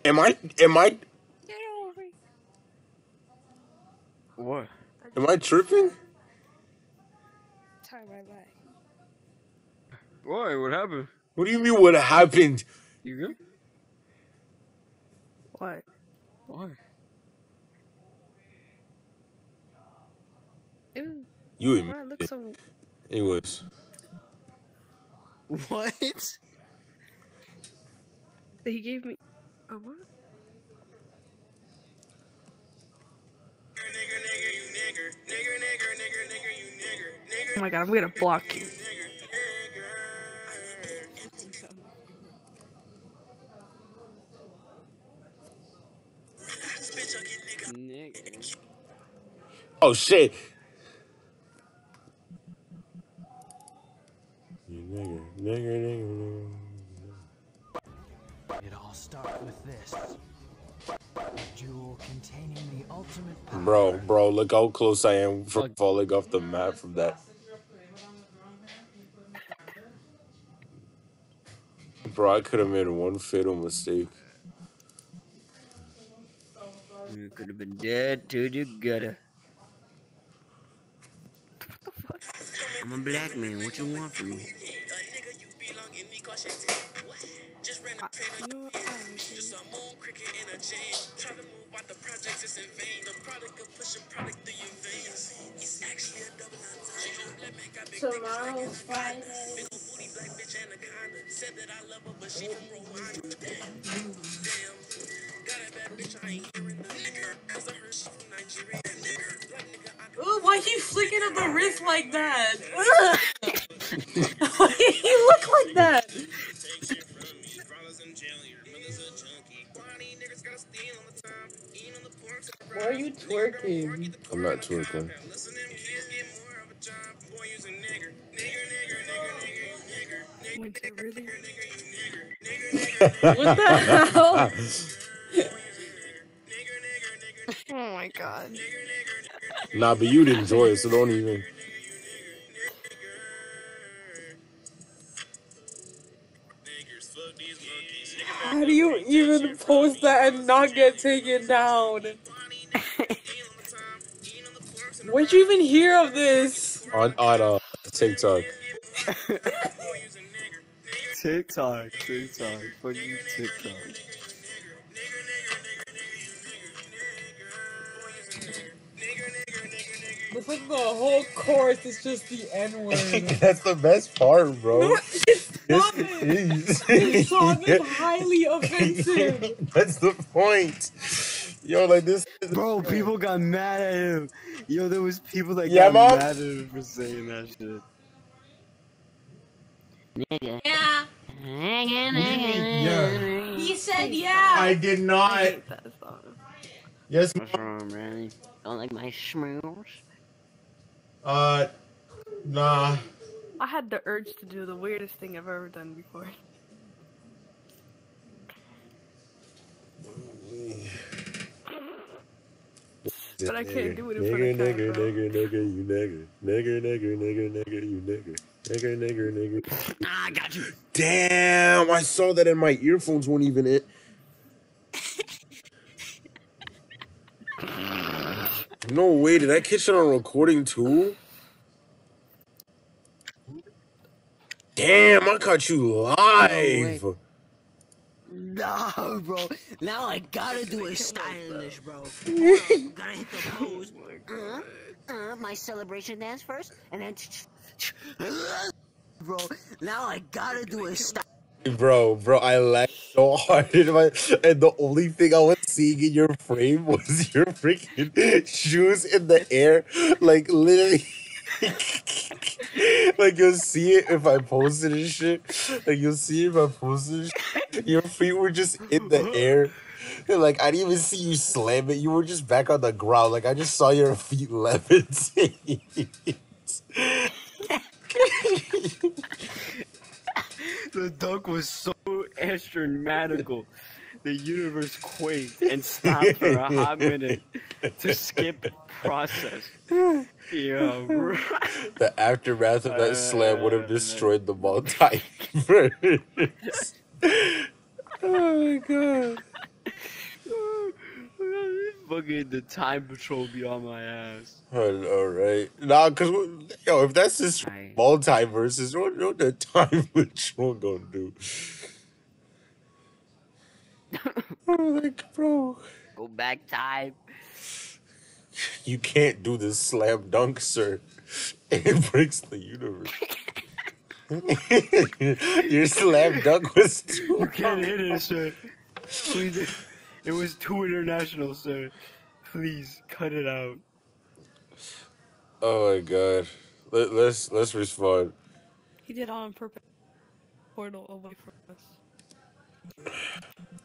Am I Get over here. What? am I tripping? Tie my leg. Why? What happened? What do you mean what happened? You good? What? Why? Ew. You Why I look admit so... it. Anyways. What? He gave me... A what? Oh my god, I'm gonna block you. Nigga. Oh shit. You nigger. It all starts with this. A jewel containing the ultimate power. Bro, look how close I am from falling off the map from that. Bro, I could have made one fatal mistake. You could have been dead to the gutter. I'm a black man. What you want from me? You know what? Tomorrow's Friday. Ooh, why you flicking up the wrist like that? Why you look like that? Why are you twerking? I'm not twerking. Wait, really? What the hell? Oh my god. Nah, but you'd enjoy it, so don't even. How do you even post that and not get taken down? Where'd you even hear of this? On TikTok. TikTok. Fucking TikTok. Looks like the whole course is just the N-word. That's the best part, bro. No, it's not. This song is highly offensive. That's the point. Yo, like this. Bro, people got mad at him. Yo, there was people that Yeah, got Mom? mad at him for saying that shit. Nigga. Yeah. Yeah. He said yeah. I did I not. hate that song. Yes. What's wrong, Randy? Don't like my schmoos? Nah. I had the urge to do the weirdest thing I've ever done before. But I can't do it in front of camera. Nigger. Ah, I got you. Damn, I saw that and my earphones weren't even it. No way, did I catch it on recording too? Damn, I caught you live. No, bro. Now I gotta do it stylish, bro. Gotta hit the pose. My celebration dance first, and then... Bro, now I gotta do it stylish. Bro, I laughed so hard and the only thing I was seeing in your frame was your freaking shoes in the air, like literally. Like you'll see it if I posted and shit. Like you'll see it if I posted. Your feet were just in the air. Like I didn't even see you slam it. You were just back on the ground. Like I just saw your feet levitate. The dunk was so astronomical. The universe quaked and stopped for a hot minute to skip process. Yo, bro. The aftermath of that slam would have destroyed the multiverse. Oh my god. fucking the time patrol be on my ass. All right. Nah, cause yo, if that's this Right. multiverses, what the time patrol gonna do? Like, bro, Go back time. you can't do this slam dunk, sir. It breaks the universe. Your slam dunk was too. You can't hit it, sir. Please. It was too international, sir. Please cut it out. Oh my god. Let's respond. He did on purpose. Portal away from us.